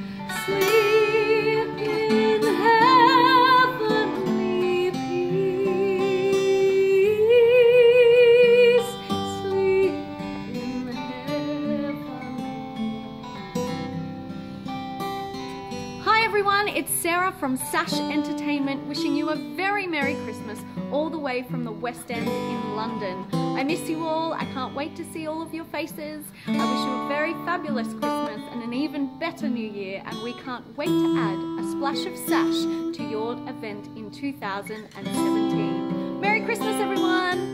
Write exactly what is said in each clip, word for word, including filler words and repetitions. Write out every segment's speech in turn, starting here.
Sleep in heavenly peace. Sleep in heavenly peace. Hi everyone, it's Sarah from Sash Entertainment wishing you a very Merry Christmas all the way from the West End in London. I miss you all. I can't wait to see all of your faces. I wish you a very fabulous Christmas and an even better New Year, and we can't wait to add a splash of Sash to your event in two thousand seventeen. Merry Christmas everyone!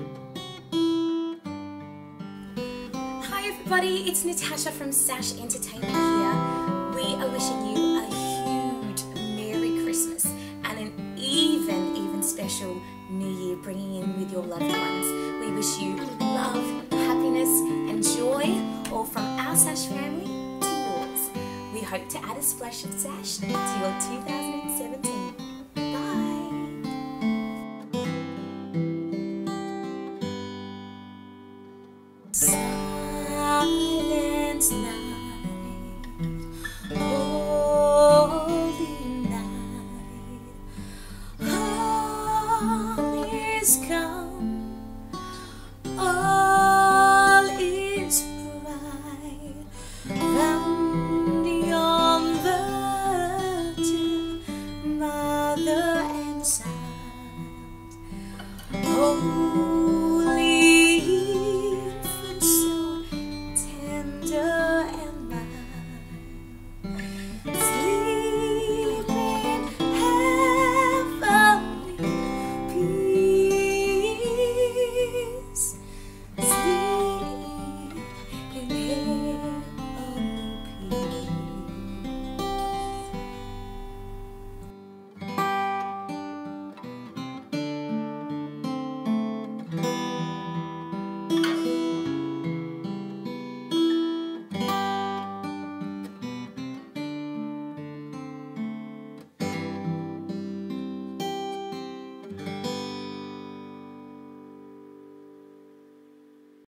Bye. Hi everybody, it's Natasha from Sash Entertainment here. We are wishing you a huge Merry Christmas and an even, even special New Year, bringing in with your loved ones. We wish you love, happiness and joy, all from our Sash family to yours. We hope to add a splash of Sash to your two thousand seventeen.